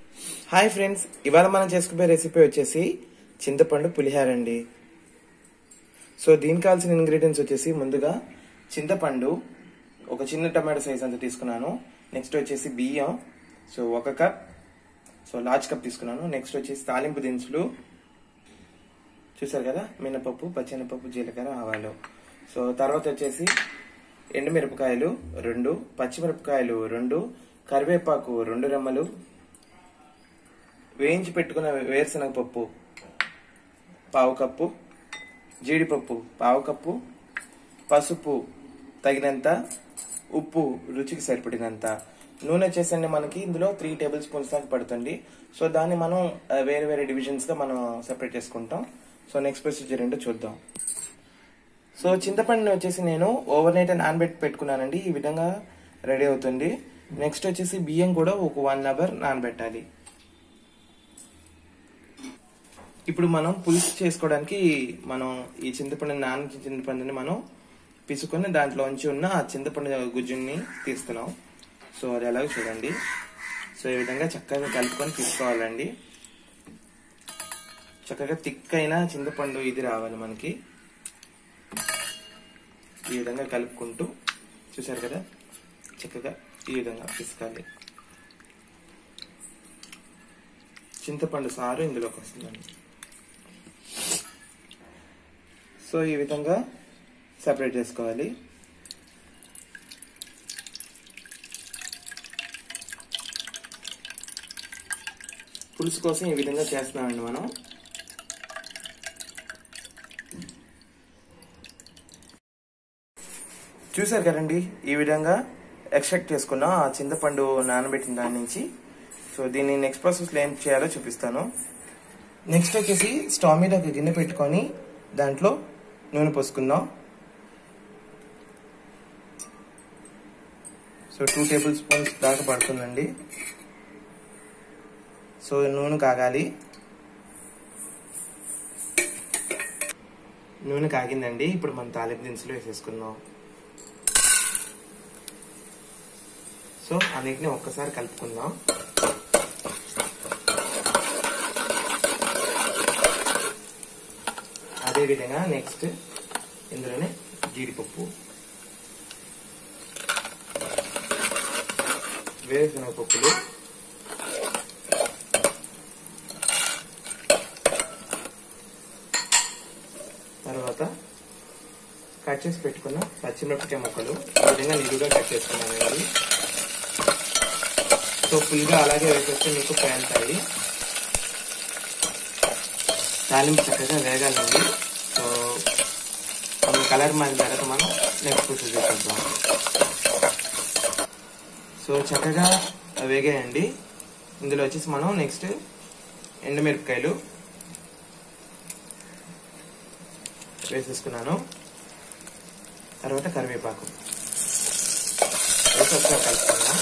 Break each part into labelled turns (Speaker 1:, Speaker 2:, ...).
Speaker 1: Hi friends, ఇవాళ మనం చేసుకునే రెసిపీ వచ్చేసి చింతపండు పులిహార అండి. సో దీనికి కావాల్సిన ఇంగ్రీడియంట్స్ వచ్చేసి ముందుగా చింతపండు ఒక చిన్న టమాటో సైజ్ అంత తీసుకున్నాను. నెక్స్ట్ వచ్చేసి బియ్యం, so 1 cup, so large cup తీసుకున్నాను. నెక్స్ట్ వచ్చేసి తాలింపు దినుసులు చూసారు కదా, మినపప్పు, పచ్చెనపప్పు, జీలకర్ర, ఆవాలు. సో తర్వాత వచ్చేసి ఎండుమిరపకాయలు 2, పచ్చిమిరపకాయలు 2, కరివేపాకు 2 రెమ్మలు, వేయించి పెట్టుకున్న వేరుశనగ పప్పు 1/2 కప్పు, జీడిపప్పు 1/2 కప్పు, పసుపు తగినంత, ఉప్పు రుచికి సరిపడినంత, నూనె వచ్చేసండి మనకి ఇందులో 3 టేబుల్ స్పూన్స్ దాకా పడుతుంది. సో దాన్ని మనం వేరే వేరే డివిజన్స్ గా మనం సెపరేట్ చేసుకుంటాం. సో నెక్స్ట్ ప్రొసీజర్ ఏంటో చూద్దాం. సో చింతపండుని వచ్చేసి నేను ఓవర్ నైట్ నానబెట్టి పెట్టుకున్నానండి. ఈ విధంగా రెడీ అవుతుంది. నెక్స్ట్ వచ్చేసి బియ్యం కూడా ఒక 1 అవర్ నానబెట్టాలి. ఇప్పుడు మనం పులుసు చేసుకోవడానికి మనం ఈ చింతపండుని మనం పిసుకొని దాంట్లోంచి ఉన్న ఆ చింతపండు గుజ్జుని తీస్తున్నాం. సో అది ఎలాగో చూడండి. సో ఈ విధంగా చక్కగా కలుపుకొని తీసుకోవాలండి. చక్కగా థిక్ అయిన చింతపండు ఇది రావాలి మనకి. ఈ విధంగా కలుపుకుంటూ చూసారు కదా, చక్కగా ఈ విధంగా పిసకాలి. చింతపండు సారు ఇందులోకి వస్తుందండి. సో ఈ విధంగా సెపరేట్ చేసుకోవాలి. పులుసు కోసం ఈ విధంగా చేస్తున్నామండి మనం. చూసారు కదండి, ఈ విధంగా ఎక్స్ట్రాక్ట్ చేసుకున్నాం ఆ చింతపండు నానబెట్టిన దాని నుంచి. సో దీన్ని నెక్స్ట్ ప్రాసెస్లో ఏం చేయాలో చూపిస్తాను. నెక్స్ట్ వచ్చేసి స్టవ్ మీద ఒక గిన్నె పెట్టుకొని దాంట్లో నూనె పోసుకుందాం. సో 2 టేబుల్ స్పూన్స్ దాకా పడుతుందండి. సో నూనె కాగాలి. నూనె కాగిందండి. ఇప్పుడు మనం తాలింపు దినుసులు వేసేసుకుందాం. సో అన్నిటిని ఒక్కసారి కలుపుకుందాం. అదేవిధంగా నెక్స్ట్ ఇందులోనే జీడిపప్పు, వేరుశనగ పప్పులు, తర్వాత కట్ చేసి పెట్టుకున్న పచ్చిమిరపకాయ ముక్కలు ఈ విధంగా నిలువుగా కట్ చేసుకున్నానండి. సో ఫుల్గా అలాగే వేసేస్తే మీకు పేలుతాయి. తాలింపు చక్కగా వేగాలండి. సో కలర్ మారిన తర్వాత మనం నెక్స్ట్ ప్రొసీజర్ చేద్దాం. సో చక్కగా వేగాయండి. ఇందులో వచ్చేసి మనం నెక్స్ట్ ఎండుమిరపకాయలు వేసేసుకున్నాను. తర్వాత కరివేపాకు వేసి ఒకసారి కలుపుకున్నాం.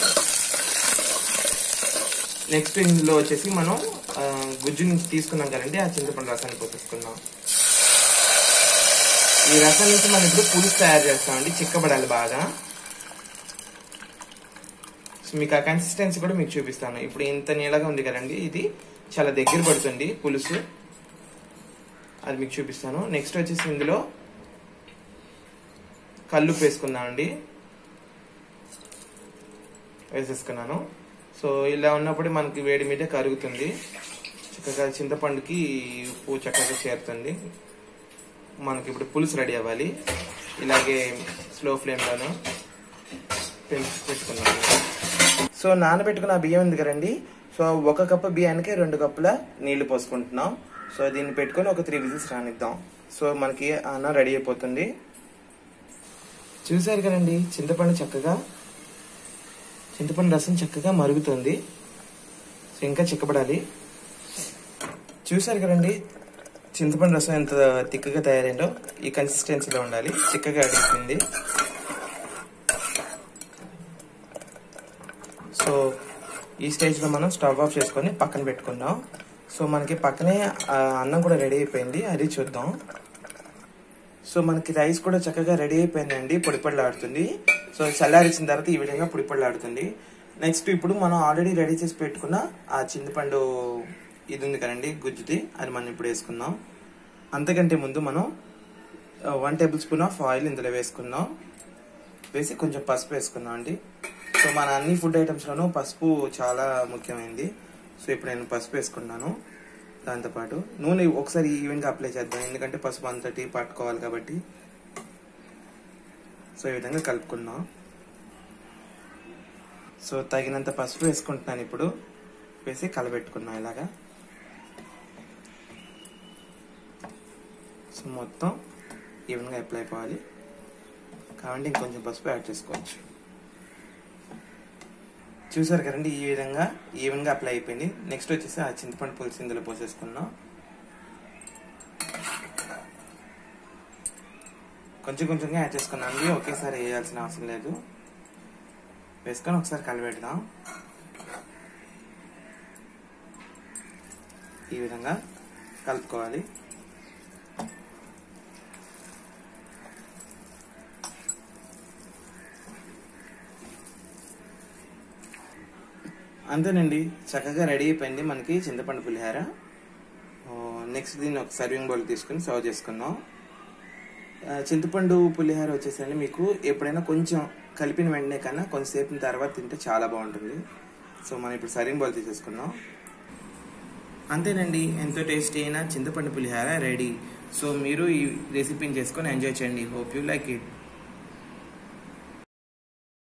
Speaker 1: నెక్స్ట్ ఇందులో వచ్చేసి మనం గుజ్జుని తీసుకున్నాం కదండి, ఆ చింతపండు రసాన్ని పోసేసుకున్నాం. ఈ రసం నుంచి మనం ఇప్పుడు పులుసు తయారు చేస్తామండి. చిక్కబడాలి బాగా. సో మీకు ఆ కన్సిస్టెన్సీ కూడా మీకు చూపిస్తాను. ఇప్పుడు ఇంత నీళ్ళగా ఉంది కదండి, ఇది చాలా దగ్గర పడుతుంది పులుసు, అది మీకు చూపిస్తాను. నెక్స్ట్ వచ్చేసి ఇందులో కల్లుప్పు వేసుకున్నామండి, వేసేసుకున్నాను. సో ఇలా ఉన్నప్పుడు మనకి వేడి మీద కరుగుతుంది. చక్కగా చింతపండుకి ఉప్పు చక్కగా చేరుతుంది. మనకి ఇప్పుడు పులుసు రెడీ అవ్వాలి. ఇలాగే స్లో ఫ్లేమ్లోనూ పెట్టుకున్నాను. సో నానబెట్టుకున్న బియ్యం ఉంది కదండి, సో 1 కప్పు బియ్యానికి 2 కప్పుల నీళ్లు పోసుకుంటున్నాం. సో దీన్ని పెట్టుకొని ఒక 3 విజిల్స్ రానిద్దాం. సో మనకి అన్నం రెడీ అయిపోతుంది. చూసారు కదండి, చింతపండు రసం చక్కగా మరుగుతుంది. సో ఇంకా చిక్కబడాలి. చూసారు కదండి, చింతపండు రసం ఎంత తిక్కగా తయారైందో. ఈ కన్సిస్టెన్సీలో ఉండాలి. చిక్కగా అడిగింది. సో ఈ స్టేజ్లో మనం స్టవ్ ఆఫ్ చేసుకొని పక్కన పెట్టుకుందాం. సో మనకి పక్కనే అన్నం కూడా రెడీ అయిపోయింది, అది చూద్దాం. సో మనకి రైస్ కూడా చక్కగా రెడీ అయిపోయిందండి, పొడిపొడిలాడుతుంది. సో చల్లారించిన తర్వాత ఈ విధంగా పొడిపొడిలాడుతుంది. నెక్స్ట్ ఇప్పుడు మనం ఆల్రెడీ రెడీ చేసి పెట్టుకున్న ఆ చింతపండు ఇది ఉంది కదండి గుజ్జుది, అది మనం ఇప్పుడు వేసుకుందాం. అంతకంటే ముందు మనం 1 టేబుల్ స్పూన్ ఆఫ్ ఆయిల్ ఇందులో వేసుకుందాం. వేసి కొంచెం పసుపు వేసుకుందాం అండి. సో మన అన్ని ఫుడ్ ఐటమ్స్లోనూ పసుపు చాలా ముఖ్యమైనది. సో ఇప్పుడు నేను పసుపు వేసుకున్నాను. దాంతోపాటు నూనె ఒకసారి ఈవెన్గా అప్లై చేద్దాం, ఎందుకంటే పసుపు అంతటి పట్టుకోవాలి కాబట్టి. సో ఈ విధంగా కలుపుకుందాం. సో తగినంత పసుపు వేసుకుంటున్నాను ఇప్పుడు. వేసి కలబెట్టుకున్నాం ఇలాగా. సో మొత్తం ఈవెన్గా అప్లై అయిపోవాలి కాబట్టి ఇంకొంచెం పసుపు యాడ్ చేసుకోవచ్చు. చూసారు కదండి, ఈ విధంగా ఈవెన్గా అప్లై అయిపోయింది. నెక్స్ట్ వచ్చేసి ఆ చింతపండు పులుసు ఇందులో పోసేసుకున్నాం. కొంచెం కొంచెంగా యాడ్ చేసుకున్నాను, ఒకేసారి వేయాల్సిన అవసరం లేదు. వేసుకొని ఒకసారి కలబెడదాం. ఈ విధంగా కలుపుకోవాలి. అంతేనండి, చక్కగా రెడీ అయిపోయింది మనకి చింతపండు పులిహార. నెక్స్ట్ దీన్ని ఒక సర్వింగ్ బౌల్ తీసుకుని సర్వ్ చేసుకుందాం. చింతపండు పులిహార వచ్చేసండి మీకు ఎప్పుడైనా కొంచెం కలిపిన వెంటనే కన్నా కొంచెంసేపు తర్వాత తింటే చాలా బాగుంటుంది. సో మనం ఇప్పుడు సర్వింగ్ బౌల్ తీసేసుకుందాం. అంతేనండి, ఎంతో టేస్టీ అయిన చింతపండు పులిహార రెడీ. సో మీరు ఈ రెసిపీని చేసుకొని ఎంజాయ్ చేయండి. Hope you like it.